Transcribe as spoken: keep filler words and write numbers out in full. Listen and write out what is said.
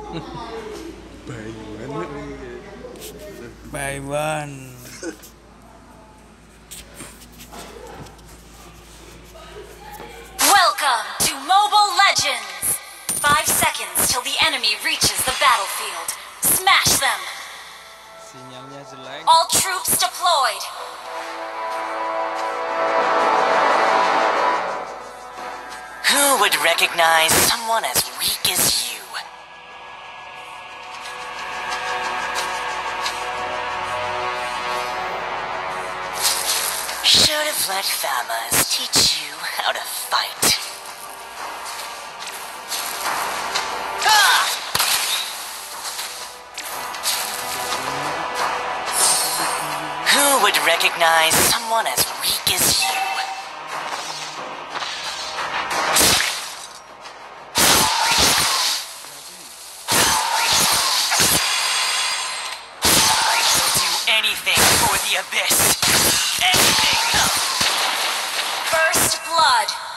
Baiwan. Welcome to Mobile Legends! Five seconds till the enemy reaches the battlefield. Smash them! Sinyalnya jelek. All troops deployed! Who would recognize someone as weak as you? Should have let Famas teach you how to fight. Ah! Who would recognize someone as weak as you? Anything for the abyss. Anything. First blood!